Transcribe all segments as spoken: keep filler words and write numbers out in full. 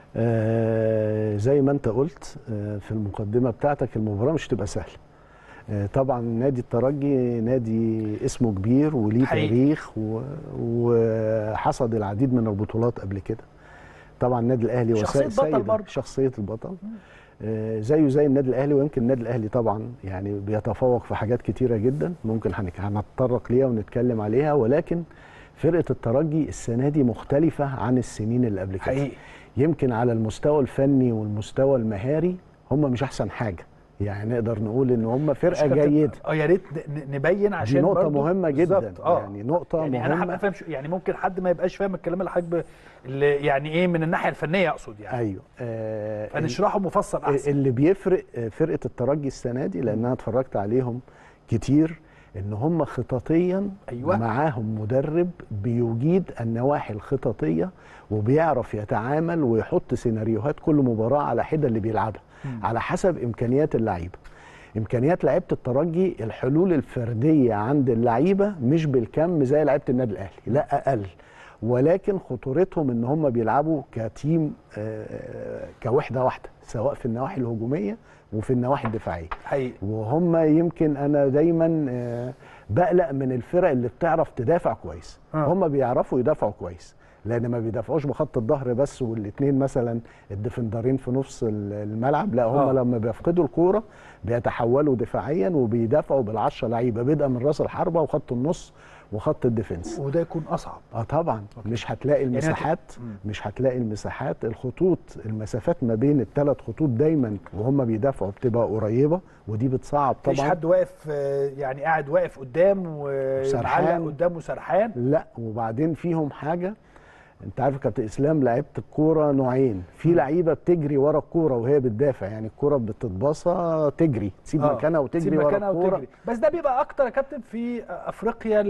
آه زي ما انت قلت آه في المقدمه بتاعتك، المباراه مش تبقى سهله. آه طبعا نادي الترجي نادي اسمه كبير وليه تاريخ وحصد العديد من البطولات قبل كده. طبعا النادي الاهلي شخصيه بطل برضه، شخصيه البطل آه زيه زي النادي الاهلي، ويمكن النادي الاهلي طبعا يعني بيتفوق في حاجات كتيره جدا ممكن هنتطرق ليها ونتكلم عليها، ولكن فرقه الترجي السنه دي مختلفه عن السنين اللي قبل كده. حقيقي. يمكن على المستوى الفني والمستوى المهاري هم مش احسن حاجه، يعني نقدر نقول ان هم فرقه جيده. اه يا ريت نبين عشان دي نقطه مهمه جدا. آه. يعني نقطه يعني مهمه. انا هبقى فاهم، يعني ممكن حد ما يبقاش فاهم الكلام اللي حضرتك اللي يعني ايه من الناحيه الفنيه اقصد يعني. ايوه آه فنشرحه مفصل احسن. اللي بيفرق فرقه الترجي السنه دي، لان انا اتفرجت عليهم كتير، ان هم خططيا أيوة. معاهم مدرب بيجيد النواحي الخططيه وبيعرف يتعامل ويحط سيناريوهات كل مباراه على حده اللي بيلعبها م. على حسب امكانيات اللعيبه. امكانيات لعيبه الترجي الحلول الفرديه عند اللعيبه مش بالكم زي لعيبه النادي الاهلي، لا اقل، ولكن خطورتهم ان هم بيلعبوا كتيم كوحده واحده، سواء في النواحي الهجوميه وفي النواحي الدفاعيه. حقيقي. وهم يمكن انا دايما بقلق من الفرق اللي بتعرف تدافع كويس. آه. هم بيعرفوا يدافعوا كويس، لان ما بيدافعوش بخط الظهر بس والاثنين مثلا الديفندرين في نص الملعب، لا هم آه. لما بيفقدوا الكوره بيتحولوا دفاعيا وبيدافعوا بالعشرة لعيبه، بدءا من راس الحربه وخط النص وخط الديفنس. وده يكون اصعب. اه طبعا. أوكي. مش هتلاقي المساحات، يعني مش هتلاقي المساحات، الخطوط، المسافات ما بين الثلاث خطوط دايما وهم بيدافعوا بتبقى قريبه، ودي بتصعب طبعا. مفيش حد واقف يعني قاعد واقف قدام ومعلق قدامه سرحان. لا، وبعدين فيهم حاجه، انت عارف يا كابتن اسلام، لعيبه الكوره نوعين، في لعيبه بتجري ورا الكوره وهي بتدافع، يعني الكوره بتتباصى تجري تسيب آه. مكانها وتجري ورا الكوره. بس ده بيبقى اكتر يا كابتن في افريقيا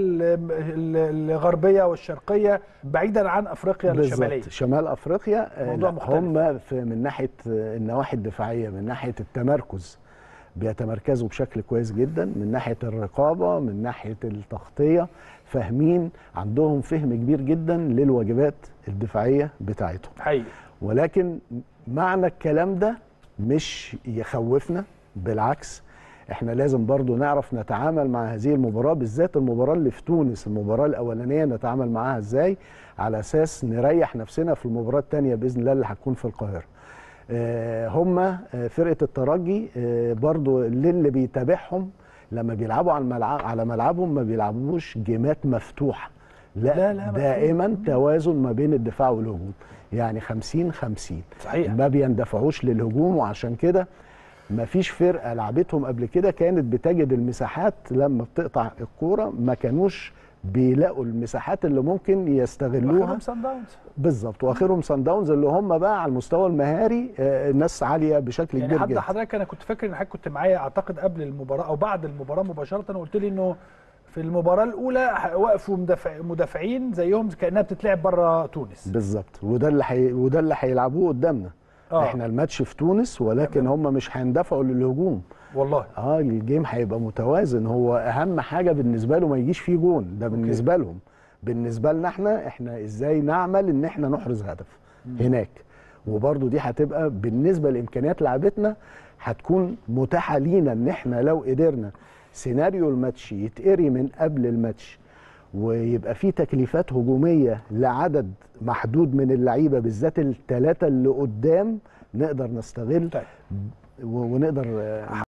الغربيه والشرقيه بعيدا عن افريقيا الشماليه. شمال افريقيا موضوع مختلف. هم في من ناحيه النواحي الدفاعيه، من ناحيه التمركز بيتمركزوا بشكل كويس جدا، من ناحيه الرقابه، من ناحيه التغطيه، فاهمين، عندهم فهم كبير جدا للواجبات الدفاعيه بتاعتهم. حقيقي. ولكن معنى الكلام ده مش يخوفنا، بالعكس احنا لازم برضو نعرف نتعامل مع هذه المباراه، بالذات المباراه اللي في تونس، المباراه الاولانيه نتعامل معاها ازاي على اساس نريح نفسنا في المباراه الثانيه باذن الله اللي هتكون في القاهره. آه هم فرقه الترجي آه برضو اللي بيتابعهم لما بيلعبوا على الملعب على ملعبهم ما بيلعبوش جيمات مفتوحه، لا, لا, لا دائما مفتوح. توازن ما بين الدفاع والهجوم، يعني خمسين خمسين. صحيح. ما بيندفعوش للهجوم، وعشان كده ما فيش فرقه لعبتهم قبل كده كانت بتجد المساحات لما بتقطع الكوره، ما كانوش بيلاقوا المساحات اللي ممكن يستغلوها. واخرهم سان داونز بالظبط، واخرهم سان داونز اللي هم بقى على المستوى المهاري ناس عاليه بشكل يعني كبير جدا. جدا. حضرتك انا كنت فاكر ان حضرتك كنت معايا اعتقد قبل المباراه او بعد المباراه مباشره، وقلت لي انه في المباراه الاولى وقفوا مدافع مدافعين زيهم كانها بتتلعب بره تونس. بالظبط، وده اللي حي... وده اللي هيلعبوه قدامنا. آه. احنا الماتش في تونس، ولكن هم مش هيندفعوا للهجوم والله. اه الجيم هيبقى متوازن. هو اهم حاجه بالنسبه له ما يجيش فيه جون، ده بالنسبه أوكي. لهم. بالنسبه لنا احنا احنا ازاي نعمل ان احنا نحرز هدف م. هناك، وبرده دي هتبقى بالنسبه لامكانيات لعبتنا هتكون متاحه لينا، ان احنا لو قدرنا سيناريو الماتش يتقري من قبل الماتش ويبقى فيه تكليفات هجوميه لعدد محدود من اللعيبه، بالذات الثلاثه اللي قدام، نقدر نستغل طيب. ونقدر